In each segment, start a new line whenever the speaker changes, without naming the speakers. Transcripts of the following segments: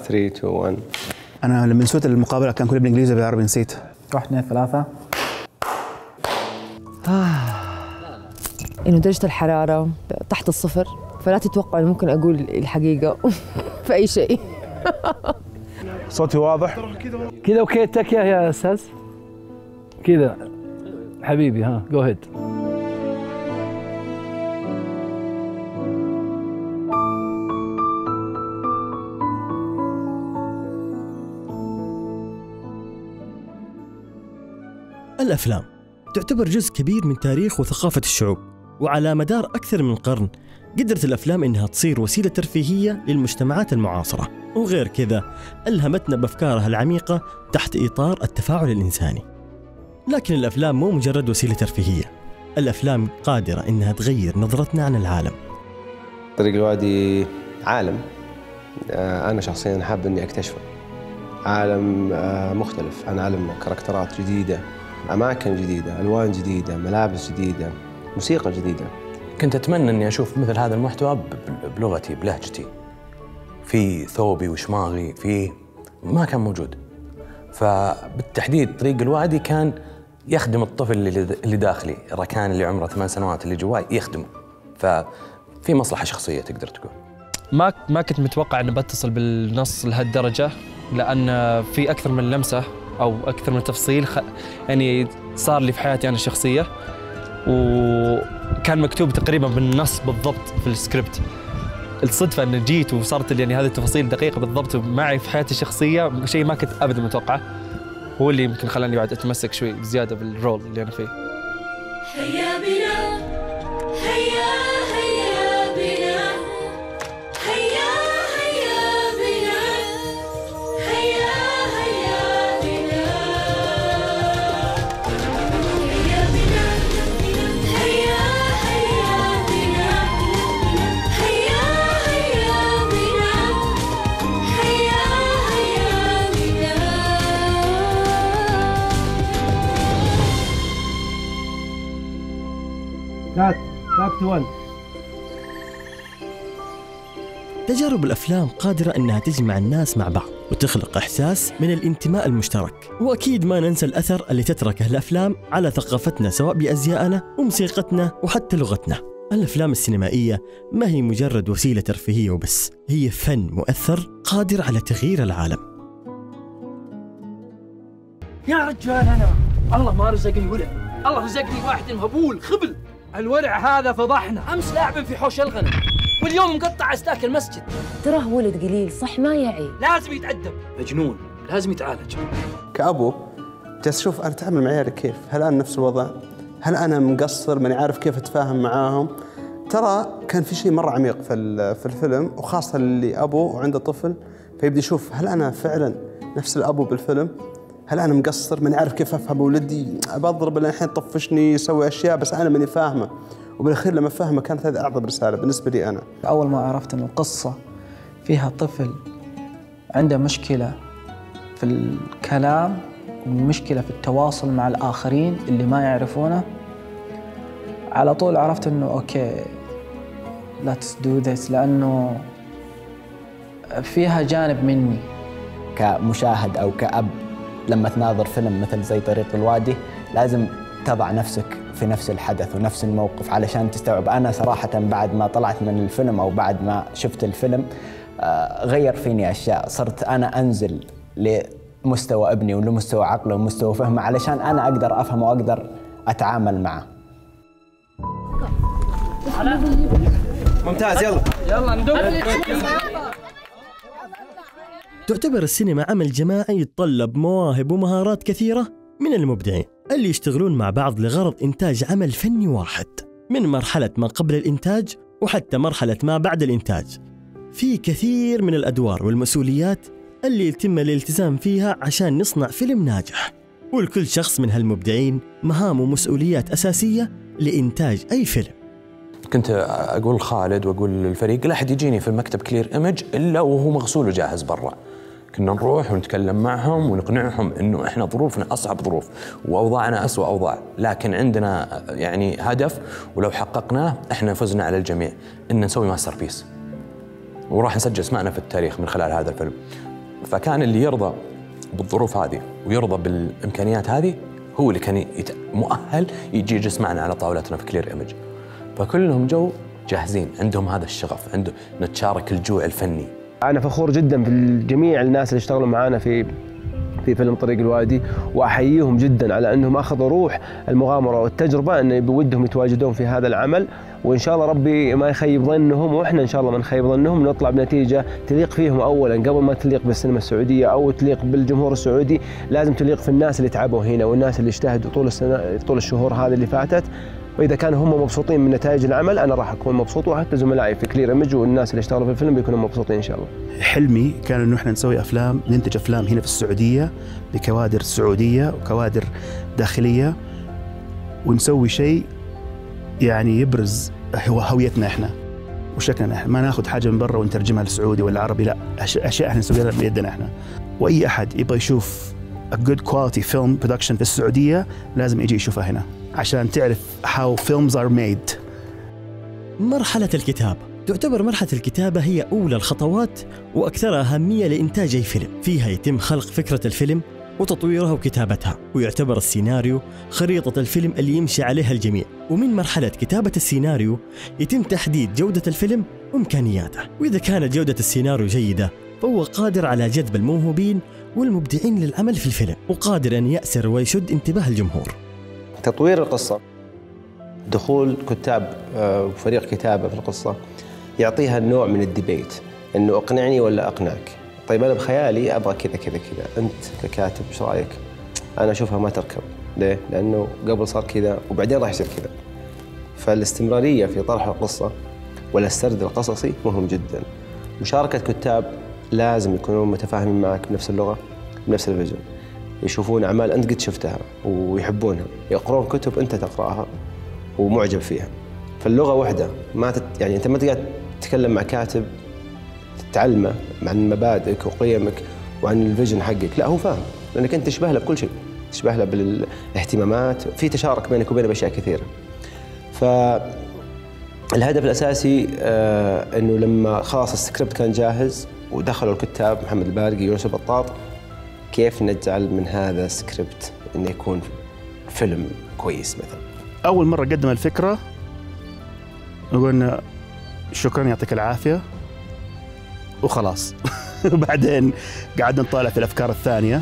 3 2 1.
انا لما نسيت المقابله كان كله بالانجليزي بالعربي نسيت.
1 2 3.
إنه درجة الحرارة تحت الصفر، فلا تتوقع إنه ممكن أقول الحقيقة في أي شيء.
صوتي واضح؟
كذا اوكي تكيا يا استاذ؟ كذا حبيبي ها جو هيد.
الأفلام تعتبر جزء كبير من تاريخ وثقافة الشعوب، وعلى مدار أكثر من قرن قدرت الأفلام إنها تصير وسيلة ترفيهية للمجتمعات المعاصرة، وغير كذا ألهمتنا بأفكارها العميقة تحت إطار التفاعل الإنساني. لكن الأفلام مو مجرد وسيلة ترفيهية، الأفلام قادرة إنها تغير نظرتنا عن العالم.
طريق الوادي عالم أنا شخصياً حاب إني أكتشفه، عالم مختلف عن عالمنا، كاركترات جديدة، أماكن جديدة، ألوان جديدة، ملابس جديدة، موسيقى جديدة.
كنت أتمنى إني أشوف مثل هذا المحتوى بلغتي بلهجتي، في ثوبي وشماغي، في ما كان موجود. فبالتحديد طريق الوادي كان يخدم الطفل اللي داخلي، الركان اللي عمره 8 سنوات اللي جواي يخدمه، ففي مصلحة شخصية تقدر تقول.
ما كنت متوقع أن بتصل بالنص لهالدرجة، لأن في أكثر من لمسة أو أكثر من تفصيل يعني صار لي في حياتي أنا الشخصية، وكان مكتوب تقريبا بالنص بالضبط في السكريبت. الصدفة أن جيت وصارت يعني هذه التفاصيل دقيقة بالضبط معي في حياتي الشخصية، شيء ما كنت أبدا متوقعه، هو اللي يمكن خلاني بعد أتمسك شوي بزيادة بالرول اللي أنا فيه.
هيا بنا هيا هيا بنا هيا هيا بنا هيا هيا بنا هيا بنا هيا هيا بنا هيا هيا بنا هيا هيا بنا.
باك تو 1.
تجارب الأفلام قادرة أنها تجمع الناس مع بعض وتخلق إحساس من الانتماء المشترك، وأكيد ما ننسى الأثر اللي تتركه الأفلام على ثقافتنا سواء بأزيائنا وموسيقتنا وحتى لغتنا. الأفلام السينمائية ما هي مجرد وسيلة ترفيهية وبس، هي فن مؤثر قادر على تغيير العالم.
يا رجال أنا الله ما رزقني ولد، الله رزقني واحد مهبول خبل. الورع هذا فضحنا، أمس لاعب في حوش الغنم واليوم مقطع أستاك المسجد.
تراه ولد قليل صح ما يعي،
لازم يتأدب، مجنون لازم يتعالج.
كأبو جالس أشوف أنا أتعامل مع عيالي كيف، هل أنا نفس الوضع؟ هل أنا مقصر ماني عارف كيف أتفاهم معاهم؟ ترى كان في شيء مرة عميق في الفيلم، وخاصة اللي أبو وعنده طفل فيبدي يشوف هل أنا فعلا نفس الأبو بالفيلم؟ هل أنا مقصر ماني عارف كيف أفهم ولدي، أضرب الحين طفشني يسوي أشياء بس أنا ماني فاهمه، وبالأخير لما فهمه كانت هذه أعظم رسالة بالنسبة لي أنا.
أول ما عرفت أن القصة فيها طفل عنده مشكلة في الكلام ومشكلة في التواصل مع الآخرين اللي ما يعرفونه، على طول عرفت أنه أوكي let's do this، لأنه فيها جانب مني
كمشاهد أو كأب. لما تناظر فيلم مثل زي طريق الوادي لازم تضع نفسك في نفس الحدث ونفس الموقف علشان تستوعب. أنا صراحة بعد ما طلعت من الفيلم أو بعد ما شفت الفيلم غير فيني أشياء، صرت أنا أنزل لمستوى ابني ولمستوى عقله ومستوى فهمه علشان أنا أقدر أفهم وأقدر أتعامل معه.
ممتاز، يلا ندوق.
تعتبر السينما عمل جماعي يتطلب مواهب ومهارات كثيرة من المبدعين اللي يشتغلون مع بعض لغرض إنتاج عمل فني واحد، من مرحلة ما قبل الإنتاج وحتى مرحلة ما بعد الإنتاج. في كثير من الأدوار والمسؤوليات اللي يتم الالتزام فيها عشان نصنع فيلم ناجح، ولكل شخص من هالمبدعين مهام ومسؤوليات أساسية لإنتاج أي فيلم.
كنت أقول خالد وأقول للفريق لا أحد يجيني في المكتب كلير إيمج إلا وهو مغسول وجاهز برا. كنا نروح ونتكلم معهم ونقنعهم إنه إحنا ظروفنا أصعب ظروف وأوضاعنا أسوأ أوضاع، لكن عندنا يعني هدف ولو حققناه إحنا فزنا على الجميع، إن نسوي ماستر بيس وراح نسجل اسمعنا في التاريخ من خلال هذا الفيلم. فكان اللي يرضى بالظروف هذه ويرضى بالامكانيات هذه هو اللي كان مؤهل يجي يجلس معنا على طاولتنا في كلير ايمج. فكلهم جو جاهزين، عندهم هذا الشغف، عنده نتشارك الجوع الفني.
انا فخور جدا بجميع الناس اللي اشتغلوا معنا في فيلم طريق الوادي، واحييهم جدا على انهم اخذوا روح المغامره والتجربه، ان بودهم يتواجدون في هذا العمل، وان شاء الله ربي ما يخيب ظنهم، واحنا ان شاء الله ما نخيب ظنهم، نطلع بنتيجه تليق فيهم اولا قبل ما تليق بالسينما السعوديه او تليق بالجمهور السعودي، لازم تليق في الناس اللي تعبوا هنا والناس اللي اجتهدوا طول الشهور هذه اللي فاتت. واذا كانوا هم مبسوطين من نتائج العمل انا راح اكون مبسوط، وحتى زملائي في كلير ايمج والناس اللي اشتغلوا في الفيلم بيكونوا مبسوطين ان شاء الله.
حلمي كان انه احنا نسوي افلام، ننتج افلام هنا في السعوديه بكوادر سعوديه وكوادر داخليه، ونسوي شيء يعني يبرز هويتنا احنا وشكلنا احنا، ما ناخذ حاجه من برا ونترجمها للسعودي ولا عربي، لا اشياء احنا نسويها بيدنا احنا. واي احد يبغى يشوف a good quality film production في السعوديه لازم يجي يشوفها هنا عشان تعرف how films are made.
مرحلة الكتابة تعتبر مرحلة الكتابة هي أولى الخطوات وأكثرها أهمية لإنتاج أي فيلم. فيها يتم خلق فكرة الفيلم وتطويرها وكتابتها، ويعتبر السيناريو خريطة الفيلم اللي يمشي عليها الجميع. ومن مرحلة كتابة السيناريو يتم تحديد جودة الفيلم وإمكانياته، وإذا كانت جودة السيناريو جيدة فهو قادر على جذب الموهوبين والمبدعين للعمل في الفيلم، وقادر أن يأسر ويشد انتباه الجمهور.
تطوير القصة، دخول كتاب وفريق كتابة في القصة يعطيها نوع من الديبيت، إنه أقنعني ولا أقنعك. طيب أنا بخيالي أبغى كذا كذا كذا، أنت ككاتب إيش رأيك؟ أنا أشوفها ما تركب. ليه؟ لأنه قبل صار كذا وبعدين راح يصير كذا. فالاستمرارية في طرح القصة ولا السرد القصصي مهم جدا. مشاركة كتاب لازم يكونون متفاهمين معك بنفس اللغة بنفس الفيجن، يشوفون أعمال أنت قد شفتها ويحبونها، يقرون كتب أنت تقرأها ومعجب فيها. فاللغة وحدة، ما يعني أنت ما تقعد تتكلم مع كاتب تتعلمه عن مبادئك وقيمك وعن الفيجن حقك، لا هو فاهم لأنك أنت تشبه له بكل شيء، تشبه له بالاهتمامات، في تشارك بينك وبينه بأشياء كثيرة. فالهدف الأساسي أنه لما خلاص السكريبت كان جاهز ودخلوا الكتاب محمد البارقي ويونس البطاط، كيف نجعل من هذا السكريبت انه يكون فيلم كويس. مثلا
اول مره قدم الفكره قلنا شكرا يعطيك العافيه وخلاص. وبعدين قعدنا نطالع في الافكار الثانيه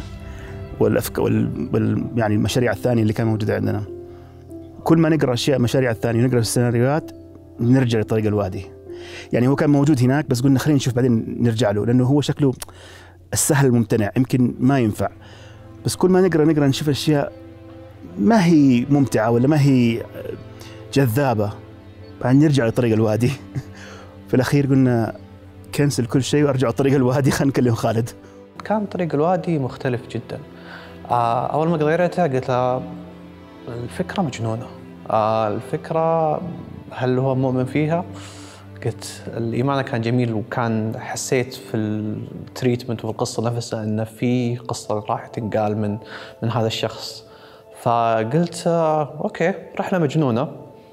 يعني المشاريع الثانيه اللي كانت موجوده عندنا. كل ما نقرا اشياء مشاريع الثانيه ونقرا السيناريوهات نرجع لطريق الوادي. يعني هو كان موجود هناك بس قلنا خلينا نشوف بعدين نرجع له، لانه هو شكله السهل الممتنع يمكن ما ينفع. بس كل ما نقرا نشوف اشياء ما هي ممتعه ولا ما هي جذابه، بعدين نرجع لطريق الوادي. في الاخير قلنا كنسل كل شيء وارجع لطريق الوادي، خلينا نكلم خالد.
كان طريق الوادي مختلف جدا. اول ما قريتها قلت له الفكره مجنونه، الفكره هل هو مؤمن فيها؟ قلت الإيمان كان جميل، وكان حسيت في التريتمنت وفي القصة نفسها إن في قصة راح تنقال من هذا الشخص. فقلت أوكي رحلة مجنونة.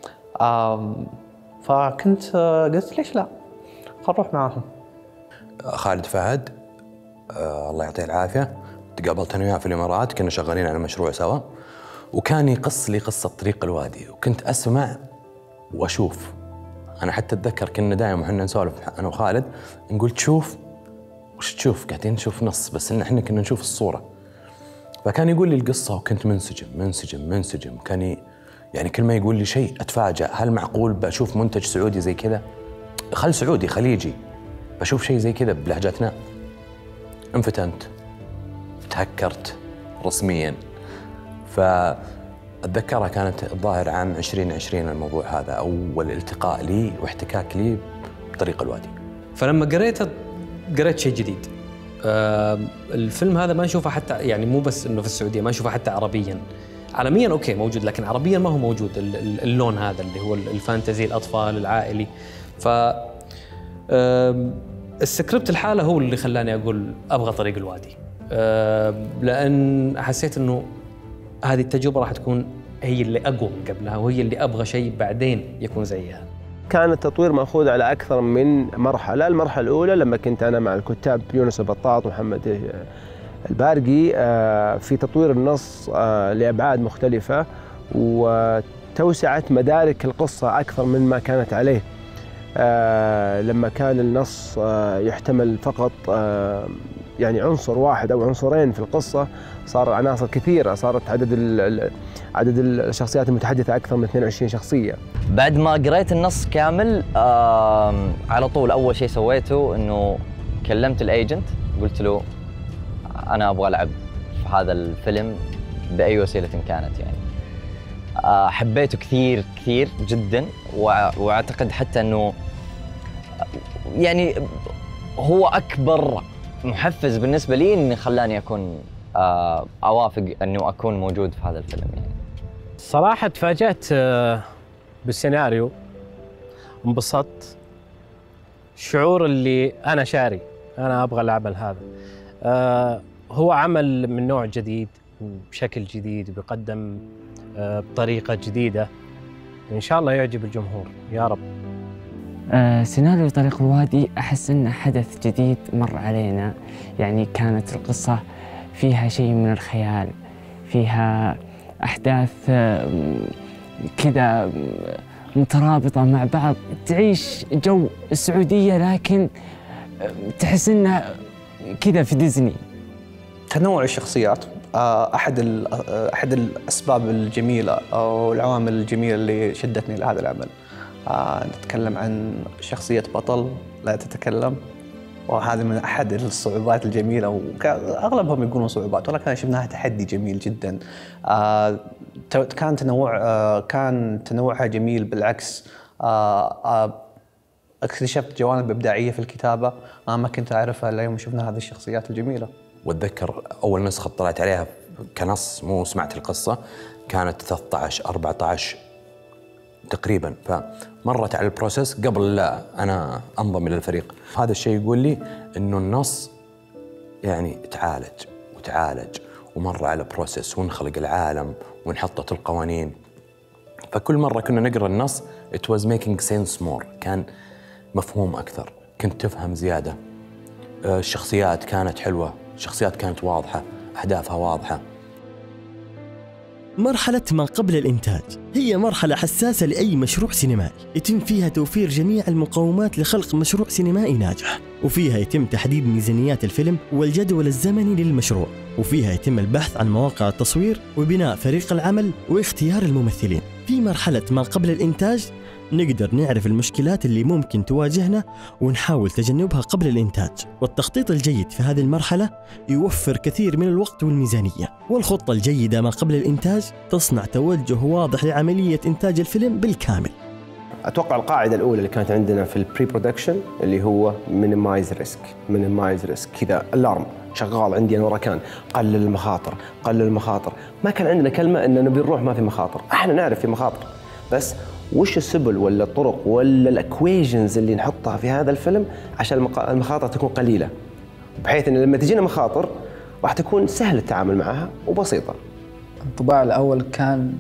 فكنت قلت ليش لا، خل نروح معاهم.
خالد فهد الله يعطيه العافية، تقابلت أنا وياه في الإمارات، كنا شغالين على مشروع سوا، وكان يقص لي قصة طريق الوادي، وكنت أسمع وأشوف. أنا حتى أتذكر كنا دائما وحنا نسولف أنا وخالد نقول تشوف وش تشوف، قاعدين نشوف نص بس إن إحنا كنا نشوف الصورة. فكان يقول لي القصة وكنت منسجم. كان يعني كل ما يقول لي شيء أتفاجأ، هل معقول بشوف منتج سعودي زي كذا؟ خل سعودي خليجي بشوف شيء زي كذا بلهجتنا. انفتنت، تهكرت رسميا. أتذكرها كانت الظاهر عام 2020 الموضوع هذا، أول التقاء لي واحتكاك لي بطريق الوادي.
فلما قريته قريت شيء جديد. الفيلم هذا ما نشوفه حتى، يعني مو بس إنه في السعودية، ما نشوفه حتى عربيا. عالميا أوكي موجود، لكن عربيا ما هو موجود اللون هذا اللي هو الفانتزي، الأطفال، العائلي. ف السكريبت الحالة هو اللي خلاني أقول أبغى طريق الوادي، لأن حسيت إنه هذه التجربة راح تكون هي اللي أقوى من قبلها، وهي اللي أبغى شيء بعدين يكون زيها.
كان التطوير مأخوذ على أكثر من مرحلة. المرحلة الأولى لما كنت أنا مع الكتاب يونس البطاط ومحمد البارقي في تطوير النص لأبعاد مختلفة وتوسعة مدارك القصة أكثر مما كانت عليه. لما كان النص يحتمل فقط يعني عنصر واحد أو عنصرين في القصة، صار عناصر كثيرة، صارت عدد الشخصيات المتحدثة أكثر من 22 شخصية.
بعد ما قريت النص كامل على طول أول شيء سويته إنه كلمت الأيجنت، قلت له أنا أبغى ألعب في هذا الفيلم بأي وسيلة كانت. يعني حبيته كثير كثير جدا، وأعتقد حتى إنه يعني هو أكبر محفز بالنسبة لي إنه خلاني أكون أوافق إنه أكون موجود في هذا الفيلم. يعني
صراحة تفاجأت بالسيناريو، انبسطت، شعور اللي أنا شاري، أنا أبغى العمل هذا. هو عمل من نوع جديد بشكل جديد، بيقدم بطريقة جديدة، إن شاء الله يعجب الجمهور يا رب.
سيناريو طريق الوادي أحس إنه حدث جديد مر علينا. يعني كانت القصة فيها شيء من الخيال، فيها أحداث كذا مترابطة مع بعض، تعيش جو السعودية لكن تحس إنها كذا في ديزني.
تنوع الشخصيات أحد الأسباب الجميلة أو العوامل الجميلة اللي شدتني لهذا العمل. نتكلم عن شخصية بطل لا تتكلم، وهذا من أحد الصعوبات الجميلة، وأغلبهم يقولون صعوبات ولكن شفناها تحدي جميل جدا. كان تنوعها جميل، بالعكس اكتشفت جوانب إبداعية في الكتابة ما كنت أعرفها إلا يوم شفنا هذه الشخصيات الجميلة.
واتذكر اول نسخه طلعت عليها كنص، مو سمعت القصه، كانت 13 14 تقريبا، فمرت على البروسيس قبل لا انا انضم الى الفريق. هذا الشيء يقول لي انه النص يعني تعالج ومر على بروسيس، ونخلق العالم ونحطت القوانين. فكل مره كنا نقرا النص it was making sense more، كان مفهوم اكثر، كنت تفهم زياده. الشخصيات كانت حلوه، الشخصيات كانت واضحة، أهدافها واضحة.
مرحلة ما قبل الإنتاج هي مرحلة حساسة لأي مشروع سينمائي، يتم فيها توفير جميع المقومات لخلق مشروع سينمائي ناجح، وفيها يتم تحديد ميزانيات الفيلم والجدول الزمني للمشروع، وفيها يتم البحث عن مواقع التصوير وبناء فريق العمل واختيار الممثلين. في مرحلة ما قبل الإنتاج نقدر نعرف المشكلات اللي ممكن تواجهنا ونحاول تجنبها قبل الإنتاج، والتخطيط الجيد في هذه المرحلة يوفر كثير من الوقت والميزانية. والخطة الجيدة ما قبل الإنتاج تصنع توجه واضح لعملية إنتاج الفيلم بالكامل.
أتوقع القاعدة الأولى اللي كانت عندنا في البري برودكشن اللي هو مينيمايز ريسك، كذا الارم شغال عندي أنا وراكان، قلل المخاطر. ما كان عندنا كلمة إن نبي نروح ما في مخاطر، احنا نعرف في مخاطر، بس وش السبل ولا الطرق ولا الاكويشنز اللي نحطها في هذا الفيلم عشان المخاطر تكون قليله، بحيث ان لما تجينا مخاطر راح تكون سهل التعامل معها وبسيطه.
الانطباع الاول كان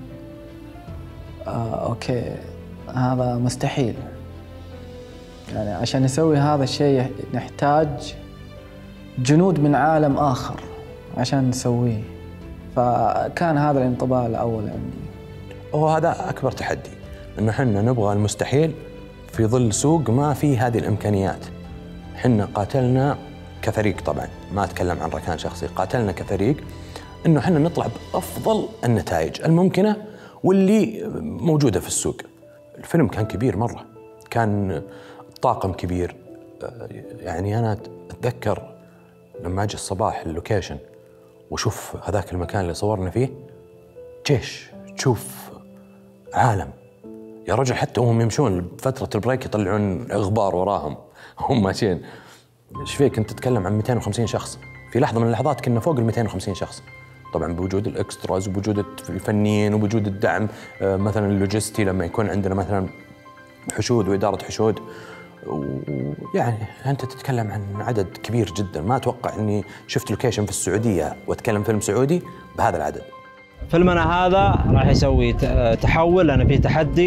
اوكي هذا مستحيل، يعني عشان نسوي هذا الشيء نحتاج جنود من عالم اخر عشان نسويه، فكان هذا الانطباع الاول عندي.
وهذا اكبر تحدي، انه احنا نبغى المستحيل في ظل سوق ما فيه هذه الامكانيات. احنا قاتلنا كفريق، طبعا ما اتكلم عن ركان شخصي، قاتلنا كفريق انه احنا نطلع بافضل النتائج الممكنه واللي موجوده في السوق. الفيلم كان كبير مره، كان طاقم كبير. يعني انا اتذكر لما اجي الصباح اللوكيشن وشوف هذاك المكان اللي صورنا فيه، جيش، تشوف عالم يا رجل. حتى وهم يمشون بفترة البريك يطلعون غبار وراهم هم ماشيين. ايش فيك انت تتكلم عن 250 شخص؟ في لحظة من اللحظات كنا فوق ال 250 شخص، طبعا بوجود الاكستراز وبوجود الفنيين وبوجود الدعم مثلا اللوجستي لما يكون عندنا مثلا حشود وإدارة حشود. ويعني انت تتكلم عن عدد كبير جدا، ما اتوقع اني شفت لوكيشن في السعودية واتكلم فيلم سعودي بهذا العدد.
فيلمنا هذا راح يسوي تحول، لأن فيه تحدي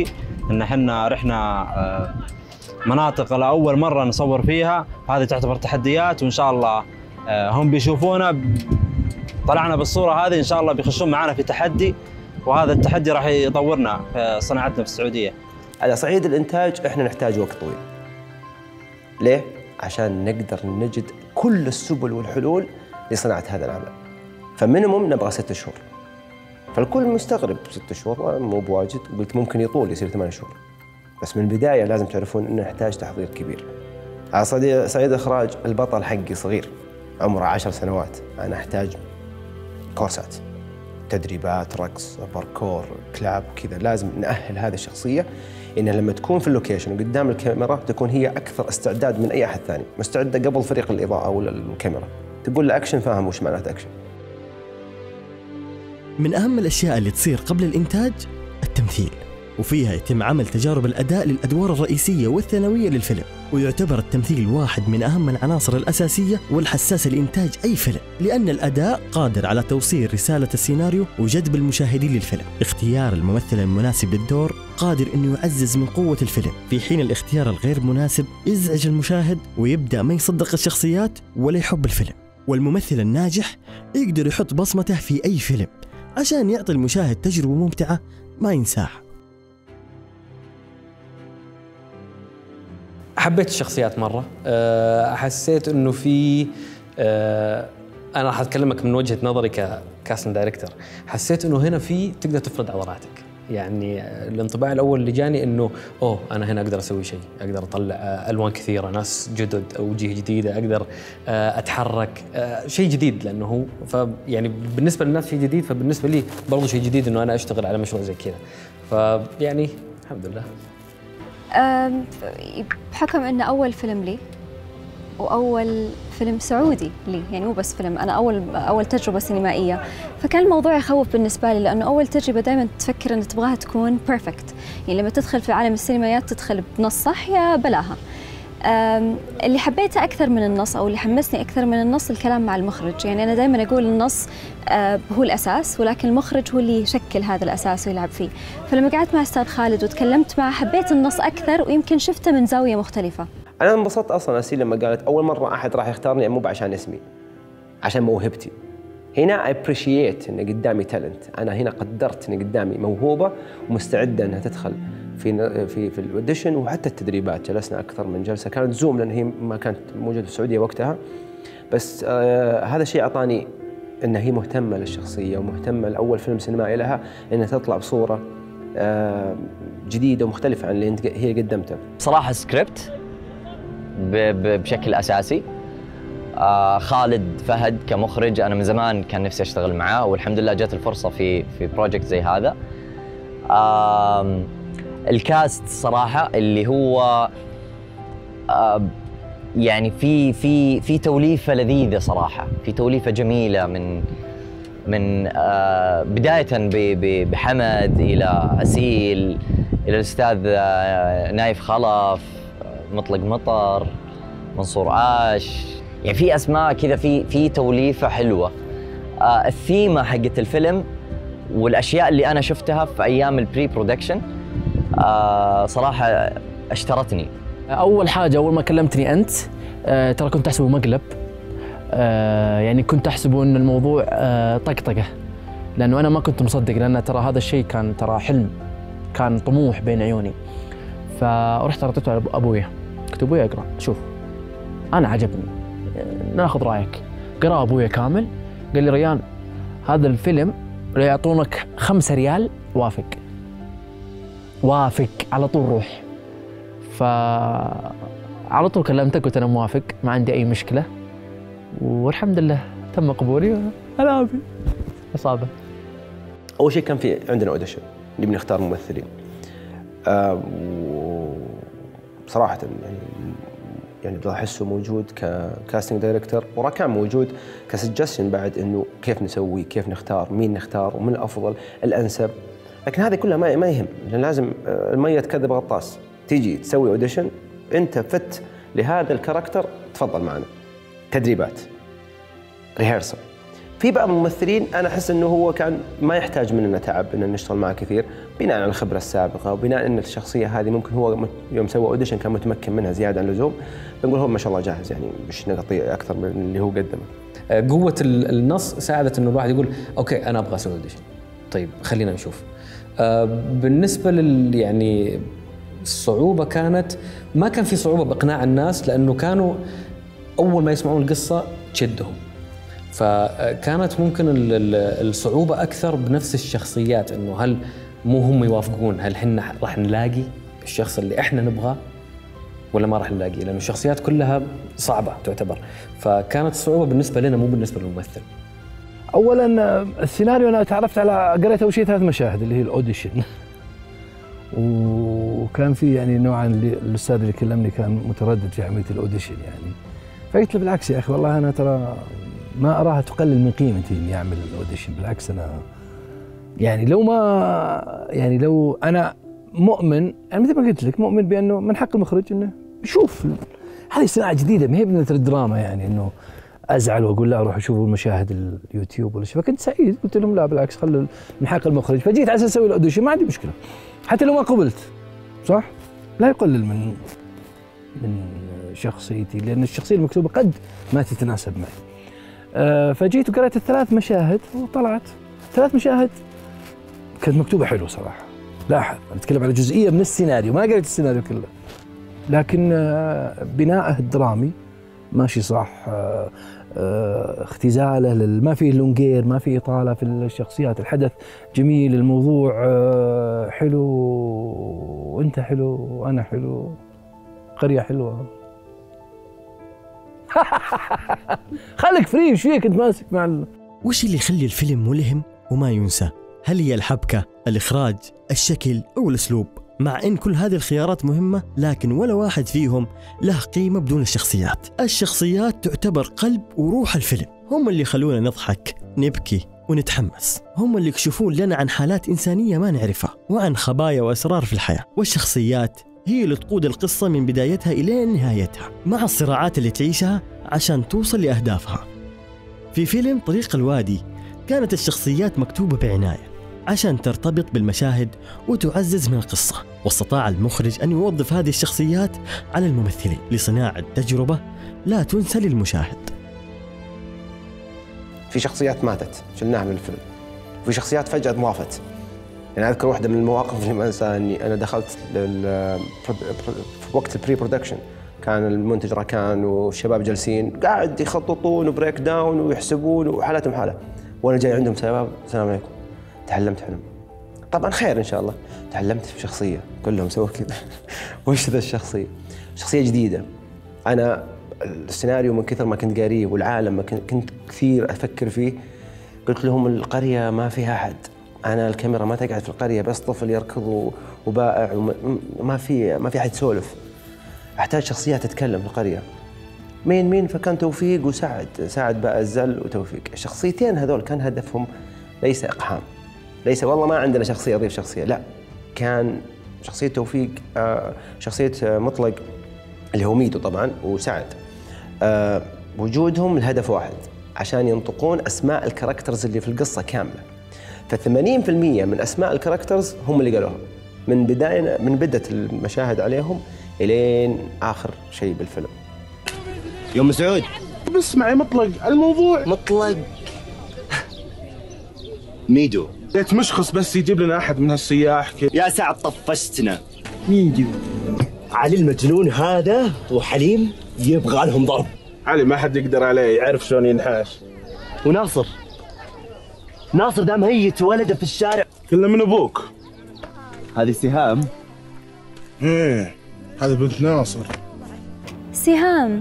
ان احنا رحنا مناطق لاول مره نصور فيها، هذه تعتبر تحديات، وان شاء الله هم بيشوفونا طلعنا بالصوره هذه ان شاء الله بيخشون معنا في تحدي، وهذا التحدي راح يطورنا في صناعتنا في السعوديه.
على صعيد الانتاج احنا نحتاج وقت طويل. ليه؟ عشان نقدر نجد كل السبل والحلول لصناعه هذا العمل. فمينيموم نبغى 6 شهور. فالكل مستغرب 6 شهور مو بواجد، وقلت ممكن يطول يصير 8 شهور. بس من البدايه لازم تعرفون انه نحتاج تحضير كبير. على صعيد اخراج البطل حقي صغير عمره 10 سنوات، انا احتاج كورسات، تدريبات، رقص، باركور، كلاب كذا. لازم نأهل هذه الشخصيه انها لما تكون في اللوكيشن وقدام الكاميرا تكون هي اكثر استعداد من اي احد ثاني، مستعده قبل فريق الاضاءه ولا الكاميرا. تقول له اكشن فاهم وش معناته اكشن.
من أهم الأشياء اللي تصير قبل الإنتاج التمثيل، وفيها يتم عمل تجارب الأداء للأدوار الرئيسية والثانوية للفيلم، ويعتبر التمثيل واحد من أهم العناصر الأساسية والحساسة لإنتاج أي فيلم، لأن الأداء قادر على توصيل رسالة السيناريو وجذب المشاهدين للفيلم. اختيار الممثل المناسب للدور قادر أنه يعزز من قوة الفيلم، في حين الاختيار الغير مناسب يزعج المشاهد ويبدأ ما يصدق الشخصيات ولا يحب الفيلم. والممثل الناجح يقدر يحط بصمته في أي فيلم عشان يعطي المشاهد تجربة ممتعة ما ينساها.
حبيت الشخصيات مرة، حسيت انه في انا راح اتكلمك من وجهة نظري ككاستنج دايركتور، حسيت انه هنا في تقدر تفرض عضلاتك. يعني الانطباع الاول اللي جاني انه انا هنا اقدر اسوي شيء، اقدر اطلع الوان كثيره، ناس جدد، اوجه جديده، اقدر اتحرك، شيء جديد. لانه هو يعني بالنسبه للناس شيء جديد، فبالنسبه لي برضو شيء جديد انه انا اشتغل على مشروع زي كذا. فيعني الحمد لله.
بحكم انه اول فيلم لي واول فيلم سعودي لي، يعني مو بس فيلم، انا اول تجربه سينمائيه، فكان الموضوع يخوف بالنسبه لي، لانه اول تجربه دائما تفكر ان تبغاها تكون بيرفكت، يعني لما تدخل في عالم السينمائيات تدخل بنص صح يا بلاها. اللي حبيته اكثر من النص او اللي حمسني اكثر من النص الكلام مع المخرج. يعني انا دائما اقول النص هو الاساس، ولكن المخرج هو اللي يشكل هذا الاساس ويلعب فيه. فلما قعدت مع استاذ خالد وتكلمت معه حبيت النص اكثر، ويمكن شفته من زاويه مختلفه.
انا انبسطت اصلا اسيل لما قالت اول مره احد راح يختارني مو عشان اسمي، عشان موهبتي. هنا ابريشيت ان قدامي تالنت، انا هنا قدرت ان قدامي موهوبه ومستعده انها تدخل في الاوديشن وحتى التدريبات. جلسنا اكثر من جلسه، كانت زوم لان هي ما كانت موجوده في السعوديه وقتها، بس هذا الشيء اعطاني ان هي مهتمه للشخصيه ومهتمه لاول فيلم سينمائي لها انها تطلع بصوره جديده ومختلفه عن اللي هي قدمته.
بصراحه سكريبت بشكل اساسي. خالد فهد كمخرج انا من زمان كان نفسي اشتغل معاه، والحمد لله جت الفرصه في بروجكت زي هذا. الكاست صراحه اللي هو يعني في توليفه لذيذه صراحه، في توليفه جميله من بدايه بحمد الى اسيل الى الاستاذ نايف خلف، مطلق مطر، منصور عاش. يعني في اسماء كذا، في توليفه حلوه. الثيمه حقت الفيلم والاشياء اللي انا شفتها في ايام البري برودكشن صراحه اشترتني.
اول حاجه اول ما كلمتني انت ترى كنت احسبه مقلب، يعني كنت احسبه ان الموضوع طقطقه، لانه انا ما كنت مصدق، لان ترى هذا الشيء كان ترى حلم، كان طموح بين عيوني. فرحت رديته على ابويا، قلت ابويا اقرا شوف انا عجبني ناخذ رايك. قرا ابويا كامل، قال لي ريان هذا الفيلم لو يعطونك 5 ريال وافق على طول روح. فعلى طول كلمتك قلت انا موافق، ما عندي اي مشكله، والحمد لله تم قبولي. انا ابي اصابه.
اول شيء كان في عندنا اوديشن اللي بنختار ممثلين. بصراحه يعني بحسه موجود ككاستنج دايركتور، وكان موجود كسجستشن بعد انه كيف نسوي، كيف نختار، مين نختار ومن الافضل الانسب. لكن هذه كلها ما يهم، لان لازم الميه تكذب غطاس. تيجي تسوي اوديشن انت فت لهذا الكاركتر، تفضل معنا. تدريبات، ريهرسل، في بعض الممثلين انا احس انه هو كان ما يحتاج مننا تعب ان نشتغل معه كثير بناء على الخبره السابقه وبناء ان الشخصيه هذه ممكن هو يوم سوى اوديشن كان متمكن منها زياده عن اللزوم، بنقول هو ما شاء الله جاهز يعني مش نعطيه اكثر من اللي هو قدمه.
قوه النص ساعدت انه الواحد يقول اوكي انا ابغى اسوي اوديشن، طيب خلينا نشوف. بالنسبه يعني الصعوبه كانت ما كان في صعوبه باقناع الناس لانه كانوا اول ما يسمعون القصه تشدهم، فكانت ممكن الصعوبة أكثر بنفس الشخصيات، إنه هل مو هم يوافقون، هل حنا راح نلاقي الشخص اللي إحنا نبغاه ولا ما راح نلاقيه، لأنه الشخصيات كلها صعبة تعتبر، فكانت الصعوبة بالنسبة لنا مو بالنسبة للممثل.
أولاً السيناريو أنا تعرفت على قريت أول شيء 3 مشاهد اللي هي الأوديشن وكان في يعني نوعاً الأستاذ اللي كلمني كان متردد في عملية الأوديشن يعني، فقلت له بالعكس يا أخي والله أنا ترى ما أراها تقلل من قيمتي إني أعمل الأوديشن، بالعكس أنا يعني لو أنا مؤمن يعني مثل ما قلت لك مؤمن بأنه من حق المخرج إنه يشوف هذه صناعة جديدة ما هي مثل الدراما يعني إنه أزعل وأقول لا أروح أشوف المشاهد اليوتيوب ولا شيء، فكنت سعيد قلت لهم لا بالعكس خلوا من حق المخرج، فجيت على أساس أسوي الأوديشن ما عندي مشكلة حتى لو ما قبلت صح؟ لا يقلل من شخصيتي لأن الشخصية المكتوبة قد ما تتناسب معي. فجيت وقرأت ال3 مشاهد وطلعت 3 مشاهد كانت مكتوبة حلو صراحة. لاحظ أنا أتكلم على جزئية من السيناريو ما قرأت السيناريو كله، لكن بناءه الدرامي ماشي صح، اختزاله ما فيه لونجير ما فيه إطالة في الشخصيات، الحدث جميل، الموضوع حلو وأنت حلو وأنا حلو، قرية حلوة. خليك فري وش فيك انت ماسك مع
وش اللي يخلي الفيلم ملهم وما ينسى؟ هل هي الحبكة، الإخراج، الشكل أو الأسلوب؟ مع إن كل هذه الخيارات مهمة لكن ولا واحد فيهم له قيمة بدون الشخصيات. الشخصيات تعتبر قلب وروح الفيلم، هم اللي يخلونا نضحك نبكي ونتحمس، هم اللي يكشفون لنا عن حالات إنسانية ما نعرفها وعن خبايا وأسرار في الحياة، والشخصيات هي اللي تقود القصة من بدايتها إلى نهايتها مع الصراعات اللي تعيشها عشان توصل لأهدافها. في فيلم طريق الوادي كانت الشخصيات مكتوبة بعناية عشان ترتبط بالمشاهد وتعزز من القصة، واستطاع المخرج أن يوظف هذه الشخصيات على الممثلين لصناعة تجربة لا تنسى للمشاهد.
في شخصيات ماتت شلناها من الفيلم، وفي شخصيات فجأة ضافت. يعني أذكر واحدة من المواقف اللي ما أنساها إني أنا دخلت في وقت البري برودكشن، كان المنتج راكان والشباب جالسين قاعد يخططون وبريك داون ويحسبون وحالتهم حالة، وأنا جاي عندهم شباب السلام عليكم تعلمت حلم، طبعا خير إن شاء الله، تعلمت في شخصية كلهم سووا كذا. وش ذا الشخصية؟ شخصية جديدة. أنا السيناريو من كثر ما كنت قاريه والعالم ما كنت كثير أفكر فيه، قلت لهم القرية ما فيها أحد، أنا الكاميرا ما تقعد في القرية بس طفل يركض وبائع وما في أحد يسولف، أحتاج شخصيات تتكلم في القرية. مين؟ فكان توفيق سعد بقى الزل وتوفيق. الشخصيتين هذول كان هدفهم ليس إقحام، ليس والله ما عندنا شخصية أضيف شخصية، لا، كان شخصية توفيق شخصية مطلق اللي هو ميدو طبعا وسعد، وجودهم الهدف واحد عشان ينطقون أسماء الكاركترز اللي في القصة كاملة. ف80% من أسماء الكاركترز هم اللي قالوها من بداية المشاهد عليهم إلين آخر شيء بالفيلم.
يوم سعود اسمعي مطلق الموضوع
مطلق ميدو
مشخص بس يجيب لنا أحد من هالسياح كذا.
يا سعد طفشتنا. ميدو علي المجنون هذا وحليم يبغى لهم ضرب.
علي ما حد يقدر عليه، يعرف شلون ينحاش.
وناصر ده ميت ولده في الشارع.
كله من أبوك.
هذه سهام.
هذا بنت ناصر.
سهام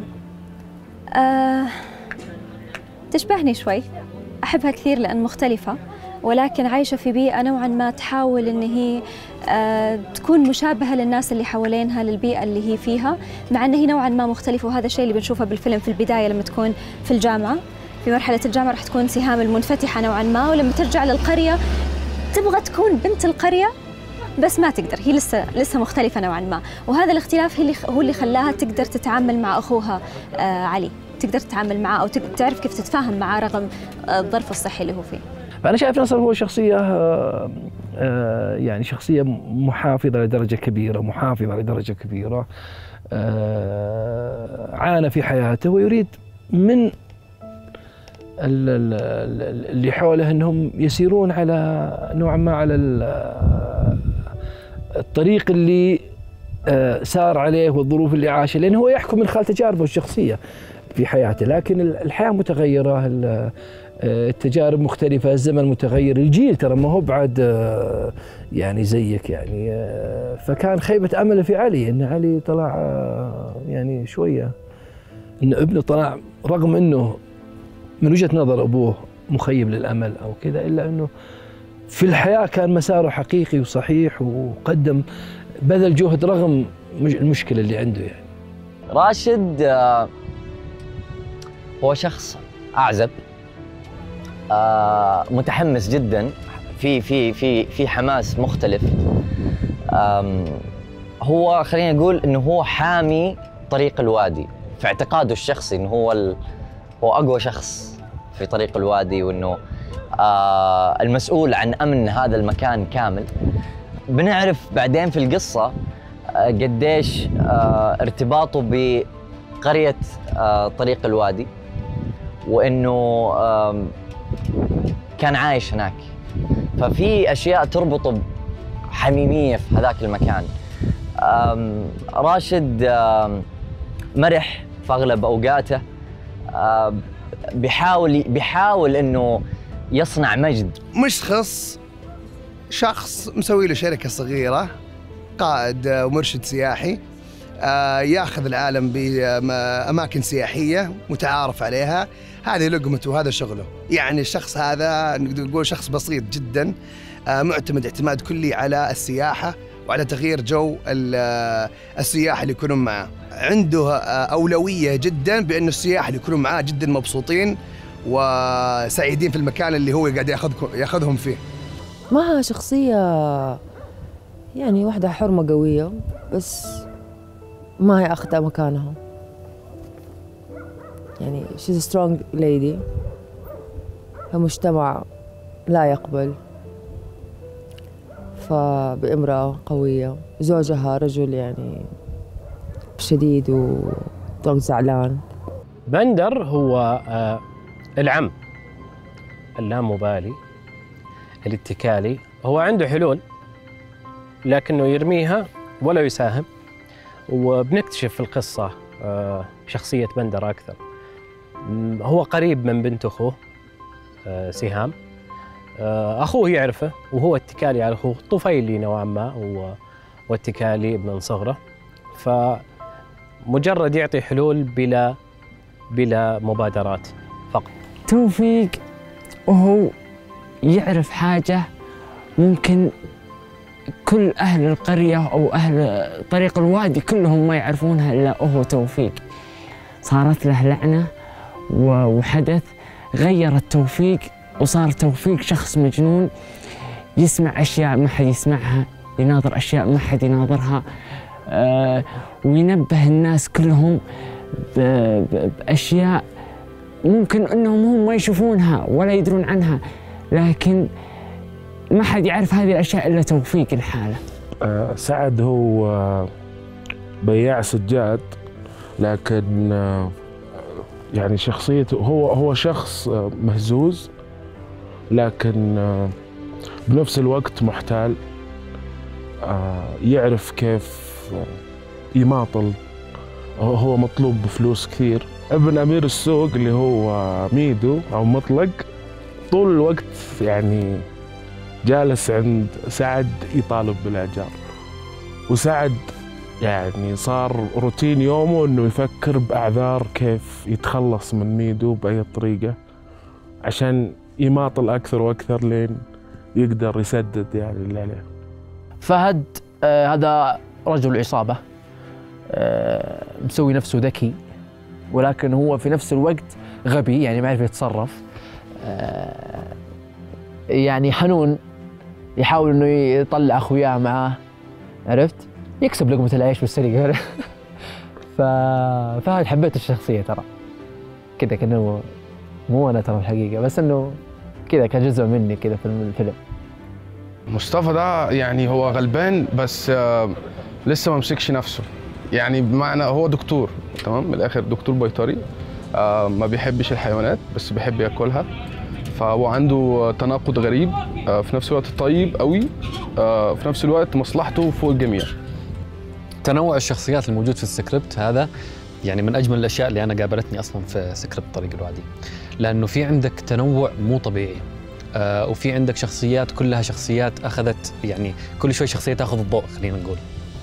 تشبهني شوي، أحبها كثير لأن مختلفة، ولكن عايشة في بيئة نوعاً ما تحاول إن هي تكون مشابهة للناس اللي حوالينها، للبيئة اللي هي فيها، مع إن هي نوعاً ما مختلفة. وهذا الشيء اللي بنشوفه بالفيلم في البداية لما تكون في الجامعة، في مرحلة الجامعة راح تكون سهام المنفتحة نوعاً ما، ولما ترجع للقرية تبغى تكون بنت القرية بس ما تقدر، هي لسه مختلفة نوعاً ما. وهذا الاختلاف هو اللي خلاها تقدر تتعامل مع أخوها علي، تقدر تتعامل معاه أو تعرف كيف تتفاهم معاه رغم الظرف الصحي اللي هو فيه.
فأنا شايف نصر هو شخصية يعني شخصية محافظة لدرجة كبيرة، عانى في حياته ويريد من اللي حوله أنهم يسيرون على نوعا ما على الطريق اللي سار عليه والظروف اللي عاشها، لأنه هو يحكم من خلال تجاربه الشخصية في حياته، لكن الحياة متغيرة، التجارب مختلفة، الزمن متغير، الجيل ترى ما هو بعد يعني زيك يعني. فكان خيبة أمله في علي، إن علي طلع يعني شوية، إن ابنه طلع رغم إنه من وجهة نظر أبوه مخيب للأمل أو كذا، إلا إنه في الحياة كان مساره حقيقي وصحيح، وقدم بذل جهد رغم المشكلة اللي عنده يعني.
راشد هو شخص أعزب، متحمس جدا، في حماس مختلف. هو خلينا نقول انه هو حامي طريق الوادي في اعتقاده الشخصي، انه هو اقوى شخص في طريق الوادي، وانه المسؤول عن امن هذا المكان كامل. بنعرف بعدين في القصه قديش ارتباطه بقريه طريق الوادي، وانه كان عايش هناك، ففي اشياء تربطه بحميميه في هذاك المكان. راشد مرح في اغلب اوقاته، بيحاول انه يصنع مجد.
مشخص شخص مسوي له شركه صغيره، قائد ومرشد سياحي، ياخذ العالم بأماكن سياحية متعارف عليها، هذه لقمته وهذا شغله. يعني الشخص هذا نقول شخص بسيط جدا، معتمد اعتماد كلي على السياحة وعلى تغيير جو السياح اللي يكونون معه. عنده أولوية جدا بأن السياح اللي يكونون معاه جدا مبسوطين وسعيدين في المكان اللي هو قاعد ياخذهم فيه.
معها شخصية يعني واحدة حرمة قوية، بس ما هي أخذت مكانها. يعني she's a strong lady، المجتمع لا يقبل، فبامرأة قوية. زوجها رجل يعني شديد وطاق زعلان.
بندر هو العم اللامبالي الاتكالي، هو عنده حلول لكنه يرميها ولا يساهم. وبنكتشف في القصة شخصية بندر أكثر. هو قريب من بنت أخوه سهام، أخوه يعرفه وهو اتكالي على أخوه، طفيلي نوعا ما واتكالي من صغره، فمجرد يعطي حلول بلا مبادرات فقط.
توفيق وهو يعرف حاجة ممكن كل أهل القرية أو أهل طريق الوادي كلهم ما يعرفونها إلا هو توفيق. صارت له لعنة وحدث غيرت توفيق، وصار توفيق شخص مجنون، يسمع أشياء ما حد يسمعها، يناظر أشياء ما حد يناظرها، وينبه الناس كلهم بأشياء ممكن أنهم هم ما يشوفونها ولا يدرون عنها، لكن ما حد يعرف هذه الأشياء إلا توفيق الحالة.
سعد هو بياع سجاد، لكن يعني شخصيته هو شخص مهزوز، لكن بنفس الوقت محتال، يعرف كيف يماطل، هو مطلوب بفلوس كثير. ابن أمير السوق اللي هو ميدو أو مطلق طول الوقت يعني جالس عند سعد يطالب بالإيجار، وسعد يعني صار روتين يومه انه يفكر باعذار كيف يتخلص من ميدو باي طريقه عشان يماطل اكثر واكثر لين يقدر يسدد يعني اللي عليه.
فهد هذا رجل عصابه، مسوي نفسه ذكي، ولكن هو في نفس الوقت غبي، يعني ما يعرف يتصرف، يعني حنون، يحاول انه يطلع اخوياه معاه، عرفت؟ يكسب لقمة العيش بالسرقة. فهد حبيت الشخصية ترى. كذا كأنه مو أنا ترى الحقيقة، بس إنه كذا كجزء مني كذا في الفيلم.
مصطفى ده يعني هو غلبان بس لسه ما مسكش نفسه، يعني بمعنى هو دكتور تمام، من الآخر دكتور بيطري، ما بيحبش الحيوانات بس بيحب ياكلها، فهو عنده تناقض غريب، في نفس الوقت طيب قوي، في نفس الوقت مصلحته فوق الجميع.
تنوع الشخصيات الموجود في السكريبت هذا يعني من اجمل الاشياء اللي انا قابلتني اصلا في سكريبت طريق الوادي، لانه في عندك تنوع مو طبيعي، وفي عندك شخصيات كلها شخصيات اخذت يعني كل شوي شخصيه تاخذ الضوء خلينا نقول.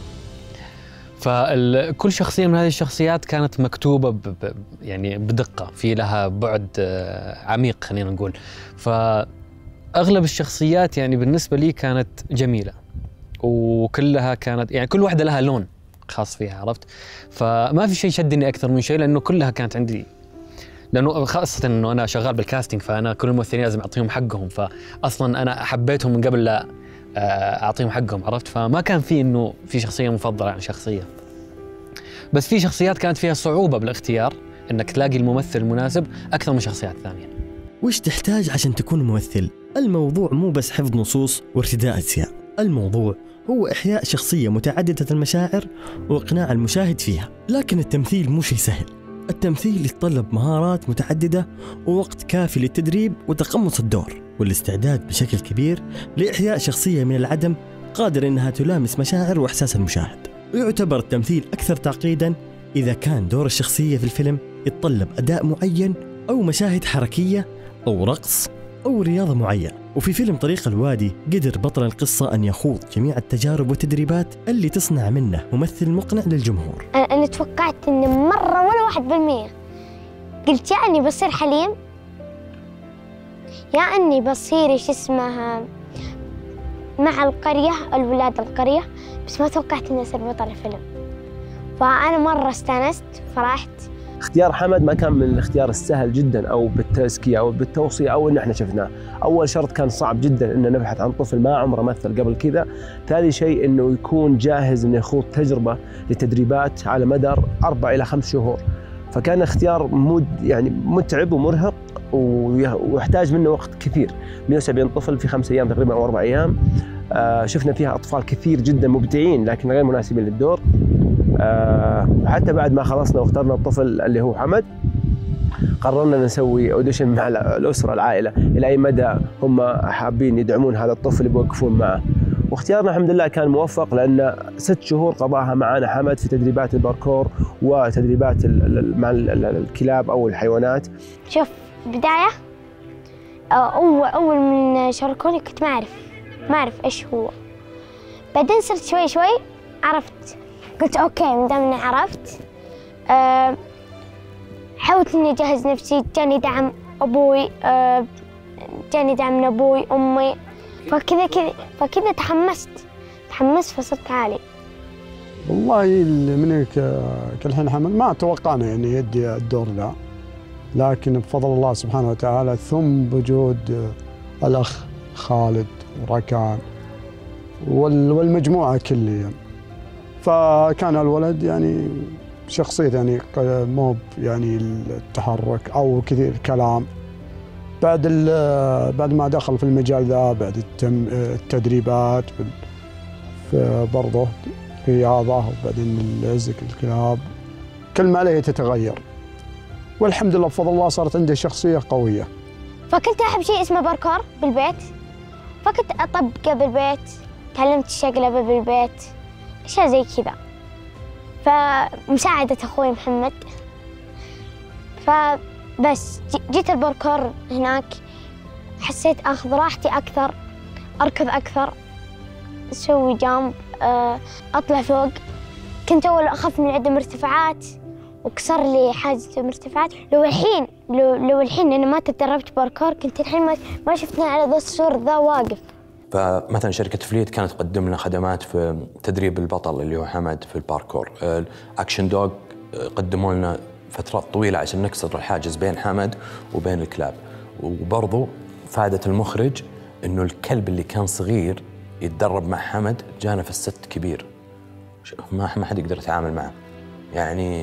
فكل شخصيه من هذه الشخصيات كانت مكتوبه يعني بدقه، في لها بعد عميق خلينا نقول. فاغلب الشخصيات يعني بالنسبه لي كانت جميله، وكلها كانت يعني كل واحده لها لون خاص فيها، عرفت؟ فما في شيء شدني اكثر من شيء، لانه كلها كانت عندي، لانه خاصه انه انا شغال بالكاستنج، فانا كل الممثلين لازم اعطيهم حقهم، فاصلا انا حبيتهم من قبل لا اعطيهم حقهم، عرفت؟ فما كان في انه في شخصيه مفضله عن شخصيه، بس في شخصيات كانت فيها صعوبه بالاختيار انك تلاقي الممثل المناسب اكثر من شخصيات ثانيه.
وش تحتاج عشان تكون ممثل؟ الموضوع مو بس حفظ نصوص وارتداء ازياء، الموضوع هو إحياء شخصية متعددة المشاعر وإقناع المشاهد فيها. لكن التمثيل مو شيء سهل، التمثيل يتطلب مهارات متعددة ووقت كافي للتدريب وتقمص الدور والاستعداد بشكل كبير لإحياء شخصية من العدم قادرة إنها تلامس مشاعر وإحساس المشاهد. ويعتبر التمثيل أكثر تعقيداً إذا كان دور الشخصية في الفيلم يتطلب أداء معين أو مشاهد حركية أو رقص أو رياضة معينة. وفي فيلم طريق الوادي قدر بطل القصة أن يخوض جميع التجارب والتدريبات اللي تصنع منه ممثل مقنع للجمهور.
أنا توقعت إن مرة ولا 1%، قلت يا أني بصير حليم يا أني بصير إيش اسمها مع القرية الولاد القرية، بس ما توقعت إني أصير بطل الفيلم، فأنا مرة استانست فرحت.
اختيار حمد ما كان من الاختيار السهل جدا او بالتزكيه او بالتوصيه او ان احنا شفناه. اول شرط كان صعب جدا ان نبحث عن طفل ما عمره مثل قبل كذا. ثاني شيء انه يكون جاهز انه يخوض تجربه لتدريبات على مدار 4 إلى 5 شهور. فكان اختيار يعني متعب ومرهق ويحتاج منه وقت كثير. 170 طفل في 5 أيام تقريبا او 4 أيام. شفنا فيها اطفال كثير جدا مبدعين لكن غير مناسبين للدور. حتى بعد ما خلصنا واخترنا الطفل اللي هو حمد، قررنا نسوي اوديشن مع الاسره العائله الى اي مدى هم حابين يدعمون هذا الطفل يوقفون معه. واختيارنا الحمد لله كان موفق لان 6 شهور قضاها معنا حمد في تدريبات الباركور وتدريبات مع الكلاب او الحيوانات.
شوف بدايه اول من شاركوني كنت ما اعرف ايش هو، بعدين صرت شوي عرفت، قلت اوكي ما دام اني عرفت. حاولت اني اجهز نفسي، جاني دعم ابوي، جاني دعم من ابوي امي، فكذا تحمست فصرت عالي.
والله منك كالحين حمد ما توقعنا يعني يدي الدور ذا، لكن بفضل الله سبحانه وتعالى ثم بوجود الاخ خالد وركان والمجموعه كليا، فكان الولد يعني شخصيته يعني مو يعني التحرك او كثير الكلام. بعد ما دخل في المجال ذا بعد التدريبات برضه رياضه وبعدين الزك الكلاب كل ما عليه تتغير، والحمد لله بفضل الله صارت عنده شخصيه قويه.
فكنت احب شيء اسمه باركور بالبيت، فكنت اطبقه بالبيت، تعلمت الشقلبه بالبيت، اشياء زي كذا. فمساعدة اخوي محمد، فبس جيت الباركور هناك حسيت اخذ راحتي اكثر، اركض اكثر، اسوي جامب، اطلع فوق. كنت اول اخاف من عدم ارتفاعات وكسر لي حاجز المرتفعات. لو الحين انا ما تدربت باركور كنت الحين ما شفتني على ذا السور ذا واقف.
فمثلا شركة فليت كانت تقدم لنا خدمات في تدريب البطل اللي هو حمد في الباركور. اكشن دوغ قدموا لنا فترات طويلة عشان نكسر الحاجز بين حمد وبين الكلاب. وبرضو فائدة المخرج انه الكلب اللي كان صغير يتدرب مع حمد جانا في الست كبير، ما حد يقدر يتعامل معه. يعني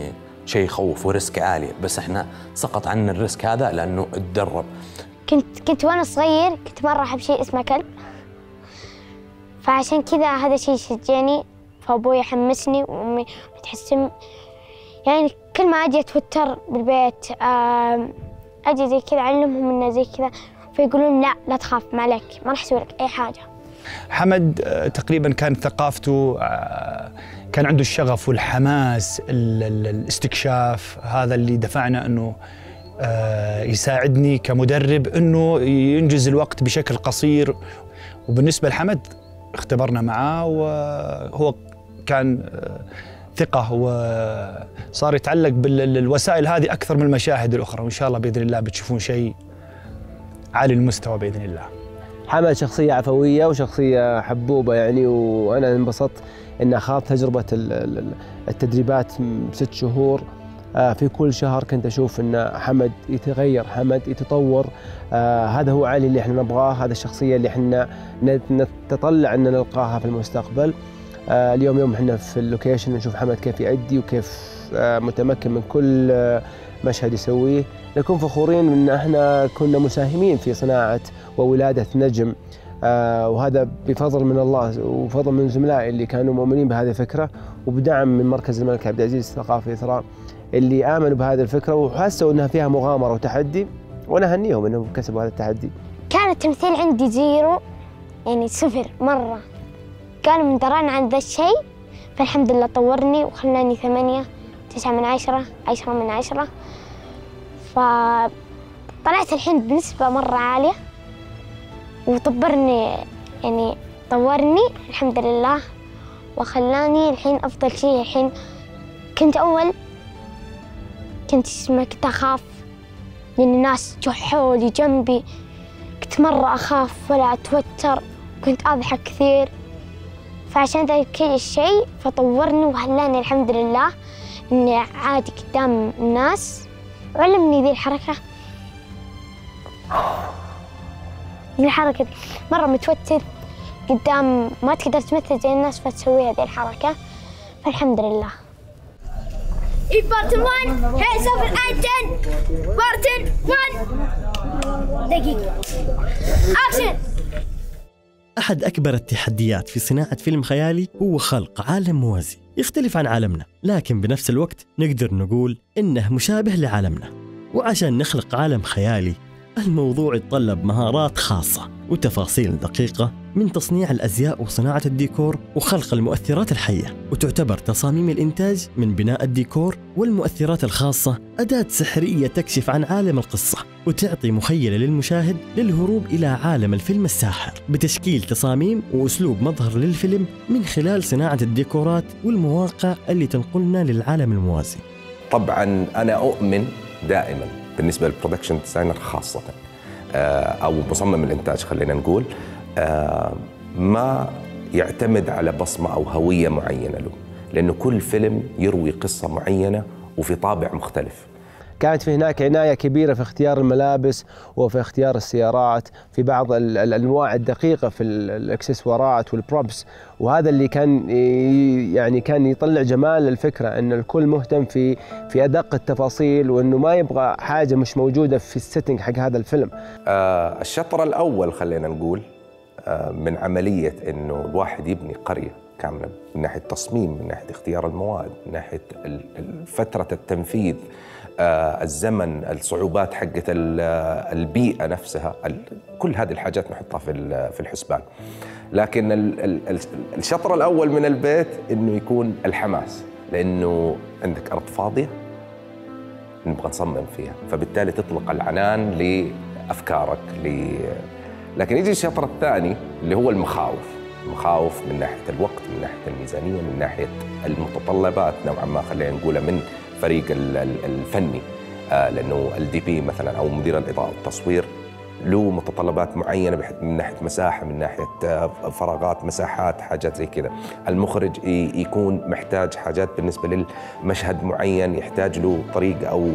شيء يخوف وريسك عالي، بس احنا سقط عنا الريسك هذا لانه اتدرب.
كنت وانا صغير كنت مره احب شيء اسمه كلب، فعشان كذا هذا شيء شجعني، فابوي حمسني وامي تحسن. يعني كل ما اجي اتوتر بالبيت اجي زي كذا اعلمهم انه زي كذا، فيقولون لا تخاف ما عليك، ما راح اسوي لك اي حاجه.
حمد تقريبا كانت ثقافته كان عنده الشغف والحماس، الاستكشاف، هذا اللي دفعنا انه يساعدني كمدرب انه ينجز الوقت بشكل قصير. وبالنسبه لحمد اختبرنا معاه وهو كان ثقه وصار يتعلق بالوسائل هذه اكثر من المشاهد الاخرى، وان شاء الله باذن الله بتشوفون شيء عالي المستوى باذن الله.
حمد شخصية عفوية وشخصية حبوبة يعني، وأنا انبسطت إن أخذت تجربة التدريبات 6 شهور. في كل شهر كنت أشوف إن حمد يتغير، حمد يتطور. هذا هو علي اللي إحنا نبغاه، هذا الشخصية اللي إحنا نتطلع إن نلقاها في المستقبل. اليوم يوم إحنا في اللوكيشن نشوف حمد كيف يأدي وكيف متمكن من كل مشهد يسويه. نكون فخورين إن إحنا كنا مساهمين في صناعة وولادة نجم، وهذا بفضل من الله وفضل من زملائي اللي كانوا مؤمنين بهذه الفكرة، وبدعم من مركز الملك عبد العزيز الثقافي إثراء اللي آمنوا بهذه الفكرة وحسوا أنها فيها مغامرة وتحدي، وأنا أهنيهم أنهم كسبوا هذا التحدي.
كان التمثيل عندي 0 يعني 0 مرة، كانوا مدران عن ذا الشيء، فالحمد لله طورني وخلاني 8 9 من 10 10 من 10، فطلعت الحين بنسبة مرة عالية وطورني يعني طورني الحمد لله، وخلاني الحين أفضل شيء. الحين كنت أول كنت أخاف لأن الناس حولي جنبي، كنت مرة أخاف ولا أتوتر، كنت أضحك كثير، فعشان ذلك الشيء فطورني وخلاني الحمد لله إني عادي قدام الناس، وعلمني ذي الحركة دي مرة متوتر قدام ما تقدر تمثل زي الناس فتسوي هذه الحركة، فالحمد لله.
Part 1 Heads of Agent Part 1 دقيقة أكشن.
أحد أكبر التحديات في صناعة فيلم خيالي هو خلق عالم موازي يختلف عن عالمنا، لكن بنفس الوقت نقدر نقول إنه مشابه لعالمنا. وعشان نخلق عالم خيالي الموضوع يتطلب مهارات خاصة وتفاصيل دقيقة من تصنيع الأزياء وصناعة الديكور وخلق المؤثرات الحية، وتعتبر تصاميم الإنتاج من بناء الديكور والمؤثرات الخاصة أداة سحرية تكشف عن عالم القصة وتعطي مخيلة للمشاهد للهروب إلى عالم الفيلم الساحر بتشكيل تصاميم وأسلوب مظهر للفيلم من خلال صناعة الديكورات والمواقع اللي تنقلنا للعالم الموازي.
طبعاً أنا أؤمن دائماً بالنسبة للبرودكشن ديزاينر خاصة أو مصمم الإنتاج خلينا نقول، ما يعتمد على بصمة أو هوية معينة له، لأنه كل فيلم يروي قصة معينة وفي طابع مختلف.
كانت في هناك عناية كبيرة في اختيار الملابس وفي اختيار السيارات، في بعض الأنواع الدقيقة في الإكسسوارات والبروبس، وهذا اللي كان يطلع جمال الفكرة، أن الكل مهتم في أدق التفاصيل، وأنه ما يبغى حاجة مش موجودة في السيتنج حق هذا الفيلم.
الشطر الأول خلينا نقول من عملية أنه الواحد يبني قرية كاملة، من ناحية تصميم، من ناحية اختيار المواد، من ناحية فترة التنفيذ، الزمن، الصعوبات حقت البيئة نفسها، كل هذه الحاجات نحطها في الحسبان. لكن الشطر الأول من البيت إنه يكون الحماس، لأنه عندك أرض فاضية نبغى نصمم فيها، فبالتالي تطلق العنان لأفكارك لكن يجي الشطر الثاني اللي هو المخاوف من ناحية الوقت، من ناحية الميزانية، من ناحية المتطلبات نوعا ما خلينا نقولها من فريق الفني، لأنه الDP مثلا أو مدير الإضاءة والتصوير له متطلبات معينة من ناحية مساحة، من ناحية فراغات، مساحات، حاجات زي كذا. المخرج يكون محتاج حاجات بالنسبة للمشهد معين، يحتاج له طريقة أو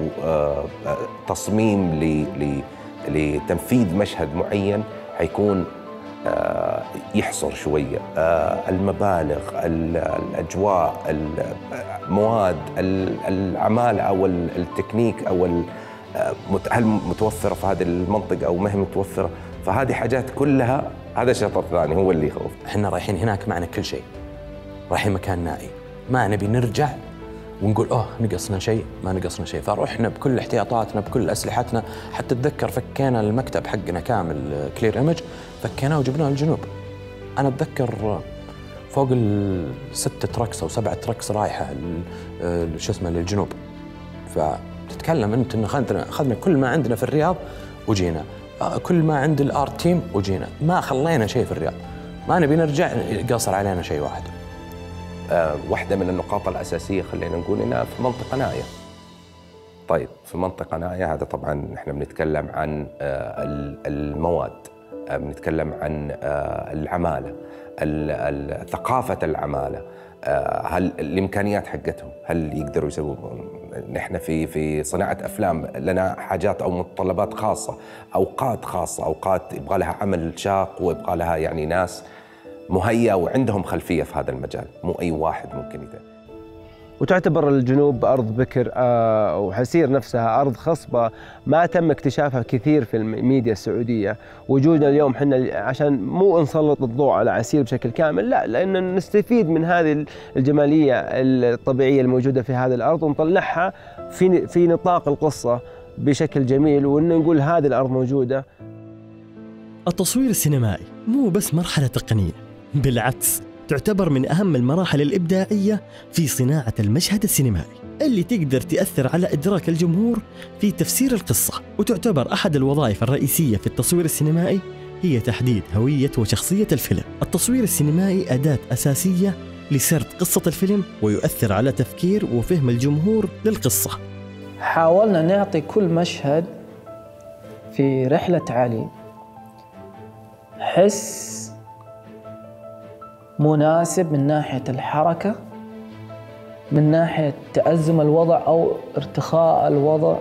تصميم لتنفيذ مشهد معين، حيكون يحصر شوية المبالغ، الأجواء، المواد، العمالة أو التكنيك أو هل متوفرة في هذه المنطقة أو ما هي متوفرة. فهذه حاجات كلها، هذا الشطر الثاني هو اللي يخوف.
احنا رايحين هناك معنا كل شيء، رايحين مكان نائي، ما نبي نرجع ونقول نقصنا شيء، ما نقصنا شيء. فرحنا بكل احتياطاتنا بكل أسلحتنا. حتى أتذكر فكينا المكتب حقنا كامل كلير إيمج، فكيناه وجبناه للجنوب. أنا أتذكر فوق 6 تركس أو 7 تركس رايحة شو اسمه للجنوب. فتتكلم أنت إن أخذنا كل ما عندنا في الرياض وجينا، كل ما عند الآرت تيم وجينا، ما خلينا شيء في الرياض، ما نبي نرجع قاصر علينا شيء واحد.
واحدة من النقاط الأساسية خلينا نقول إنها في منطقة نائية. طيب في منطقة نائية هذا طبعاً إحنا بنتكلم عن المواد، بنتكلم عن العمالة، ثقافة العمالة، هل الإمكانيات حقتهم، هل يقدروا يسوون. نحن في صناعة أفلام لنا حاجات أو متطلبات خاصة، أوقات خاصة، أوقات يبغى لها عمل شاق ويبغى لها يعني ناس مهيئة وعندهم خلفية في هذا المجال، مو أي واحد ممكن يتم.
وتعتبر الجنوب أرض بكر وحسير نفسها أرض خصبة ما تم اكتشافها كثير في الميديا السعودية. وجودنا اليوم حنا عشان مو نسلط الضوء على عسير بشكل كامل، لا، لأن نستفيد من هذه الجمالية الطبيعية الموجودة في هذه الأرض ونطلعها في نطاق القصة بشكل جميل، وإن نقول هذه الأرض موجودة.
التصوير السينمائي مو بس مرحلة تقنية، بالعكس تعتبر من أهم المراحل الإبداعية في صناعة المشهد السينمائي اللي تقدر تأثر على إدراك الجمهور في تفسير القصة. وتعتبر أحد الوظائف الرئيسية في التصوير السينمائي هي تحديد هوية وشخصية الفيلم. التصوير السينمائي أداة أساسية لسرد قصة الفيلم ويؤثر على تفكير وفهم الجمهور للقصة.
حاولنا نعطي كل مشهد في رحلة علي حس مناسب من ناحية الحركة، من ناحية تأزم الوضع أو ارتخاء الوضع،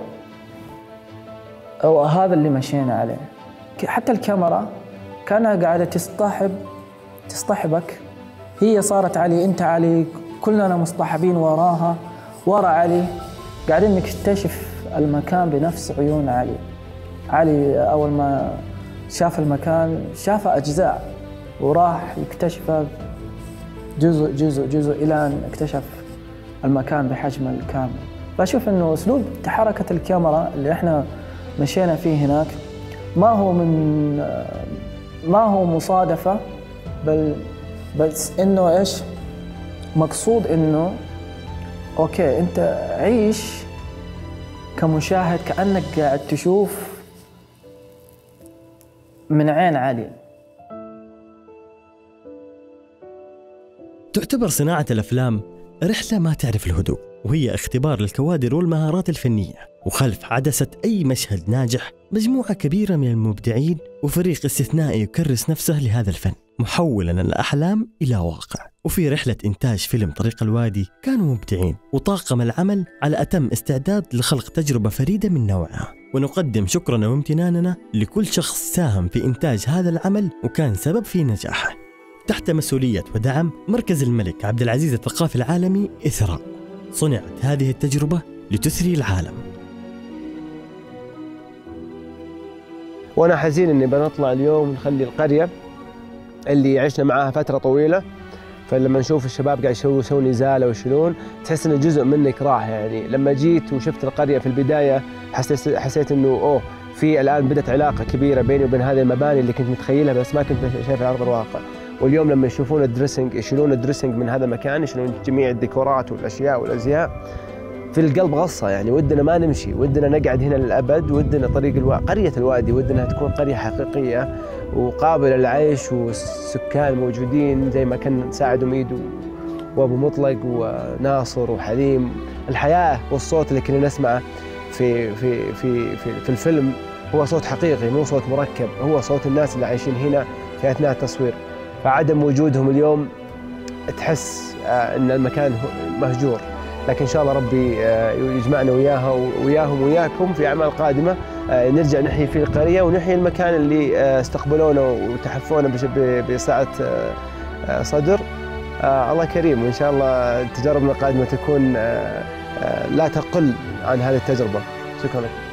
أو هذا اللي مشينا عليه. حتى الكاميرا كانها قاعدة تصطحبك، هي صارت علي، أنت علي، كلنا مصطحبين وراها، ورا علي، قاعدين نكتشف المكان بنفس عيون علي. علي أول ما شاف المكان شافه أجزاء وراح يكتشفه جزء جزء جزء إلى أن اكتشف المكان بحجمه الكامل. فأشوف إنه أسلوب حركة الكاميرا اللي إحنا مشينا فيه هناك ما هو مصادفة، بس إنه إيش مقصود، إنه أوكي أنت عيش كمشاهد كأنك قاعد تشوف من عين علي.
تعتبر صناعة الأفلام رحلة ما تعرف الهدوء، وهي اختبار للكوادر والمهارات الفنية. وخلف عدسة أي مشهد ناجح مجموعة كبيرة من المبدعين وفريق استثنائي يكرس نفسه لهذا الفن، محولا الأحلام إلى واقع. وفي رحلة إنتاج فيلم طريق الوادي كانوا مبدعين وطاقم العمل على أتم استعداد لخلق تجربة فريدة من نوعها. ونقدم شكرنا وامتناننا لكل شخص ساهم في إنتاج هذا العمل وكان سبب في نجاحه، تحت مسؤولية ودعم مركز الملك عبد العزيز الثقافي العالمي إثراء. صنعت هذه التجربة لتثري العالم.
وأنا حزين إني بنطلع اليوم نخلي القرية اللي عشنا معاها فترة طويلة، فلما نشوف الشباب قاعد يسوون إزالة ويشيلون تحس إن جزء منك راح. يعني لما جيت وشفت القرية في البداية حسيت إنه في الآن بدت علاقة كبيرة بيني وبين هذه المباني اللي كنت متخيلها بس ما كنت شايفها على أرض الواقع. واليوم لما يشوفون الدريسنج يشيلون الدريسنج من هذا المكان، يشيلون جميع الديكورات والأشياء والأزياء، في القلب غصة. يعني ودنا ما نمشي، ودنا نقعد هنا للأبد، ودنا قرية الوادي ودنا تكون قرية حقيقية وقابلة للعيش، والسكان موجودين زي ما كان ساعد وميد وأبو مطلق وناصر وحليم. الحياة والصوت اللي كنا نسمعه في الفيلم هو صوت حقيقي، مو صوت مركب، هو صوت الناس اللي عايشين هنا في أثناء التصوير. فعدم وجودهم اليوم تحس أن المكان مهجور، لكن إن شاء الله ربي يجمعنا وياهم وياكم في أعمال قادمة نرجع نحيي فيه القرية ونحيي المكان اللي استقبلونا وتحفونا بسعة صدر. الله كريم، وإن شاء الله تجاربنا القادمة تكون لا تقل عن هذه التجربة. شكرا لك.